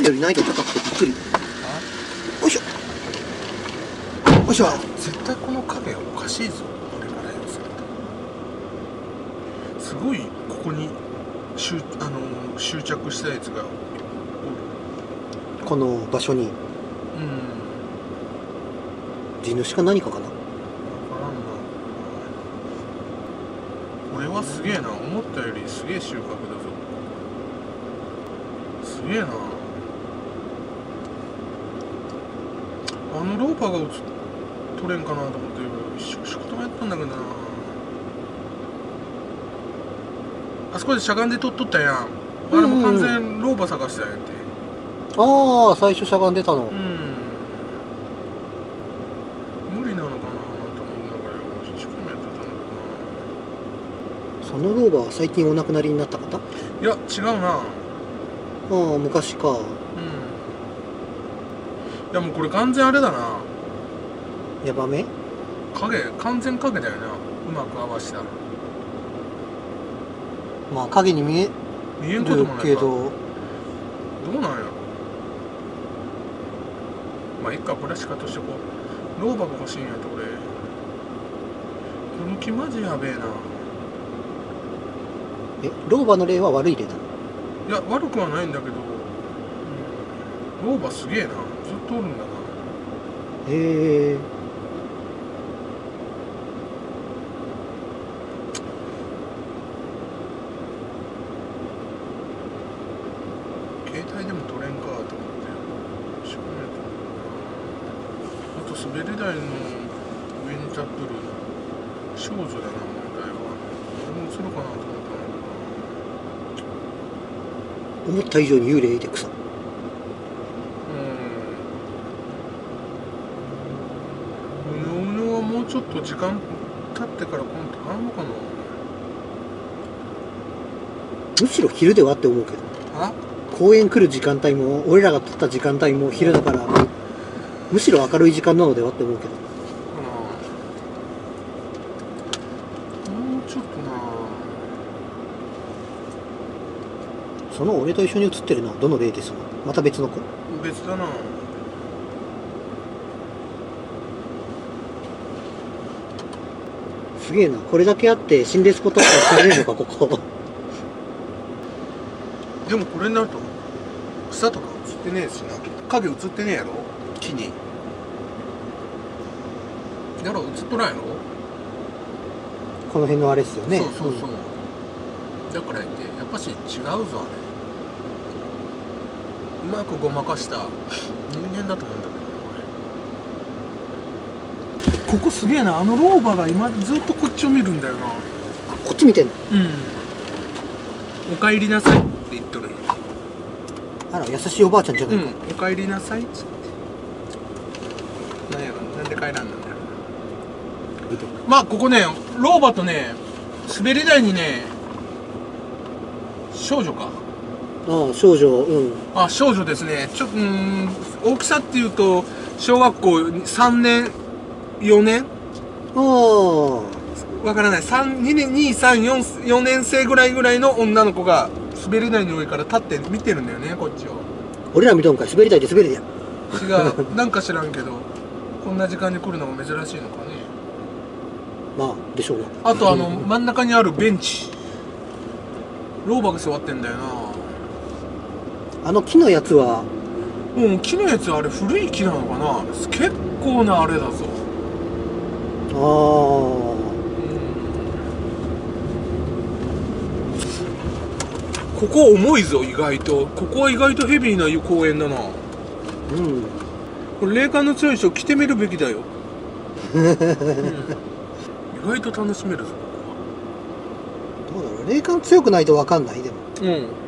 より難易度高くてびっくり。よいしょよいしょ。 絶対この影おかしいぞ。俺から言わせるとすごいここに執着したやつがおる。 この場所に地主か何かかな。 分からんな。これはすげえな。思ったよりすげえ収穫だぞ。すげえな。あのローパーが取れんかなと思って仕事もやったんだけどな。あそこでしゃがんで取っとったやん。あれも完全ローパー探したやんって。 ああ、最初しゃがんでたの。 無理なのかなと思いながら一生懸命やってたんだけどな。 その老婆は最近お亡くなりになった方？ いや違うな。 ああ、昔か。 いやもうこれ完全あれだな。 ヤバめ？ 完全影だよな。うまく合わせた。 まあ影に見えんこともないるけど、 どうなんやろ。まあいっか、これは仕方してこう。老婆が欲しいんやと俺。この木マジやべえな。 老婆の霊は悪い霊なの？ いや悪くはないんだけど、老婆すげえな。ずっとおるんだな。 へえ。 携帯でも撮れんかと思って一生懸命やったんだけどな。あと滑り台の上に立っとる少女だな。問題は俺も映るかなと思ったんだけど。 思った以上に幽霊いて草。 うのうのはもうちょっと時間経ってから今度あんのかな。 むしろ昼ではって思うけど。公園来る時間帯も俺らが撮った時間帯も昼だから、むしろ明るい時間なのではって思うけど。 もうちょっとな。 その俺と一緒に写ってるのはどの霊ですか？また別の子？ 別だな。 すげえな。これだけあって心霊スポットって走れるのかここ。 でもこれになると草とか映ってねえしな。影映ってねえやろ木に。やろ映っとらんやろこの辺のあれですよね。 そうそうそう、だから言ってやっぱし違うぞあれ。うまくごまかした人間だと思うんだけど、ここすげえな。あの老婆が今ずっとこっちを見るんだよな。 こっち見てんの？ おかえりなさいって言っとる。 あら優しいおばあちゃんじゃないか。 おかえりなさいっつって。なんやろ、なんで帰らんなんだよ。まあここね、老婆とね、滑り台にね、少女か。 ああ少女。 あ、少女ですね。大きさっていうと小学校3年4年わからない。2年2、3、4年生ぐらいの女の子が滑り台の上から立って見てるんだよね、こっちを。 俺ら見とんかい。滑り台で滑りや。 違う、なんか知らんけどこんな時間に来るのも珍しいのかね。 まあでしょうな。 あと真ん中にあるベンチ、老婆が座ってんだよな。 あの木のやつは木のやつあれ古い木なのかな。結構なあれだぞ。ここ重いぞ意外と。ここは意外とヘビーな公園だな。これ霊感の強い人来てみるべきだよ。意外と楽しめるぞここは。 どうだろう。霊感強くないと分かんないでも。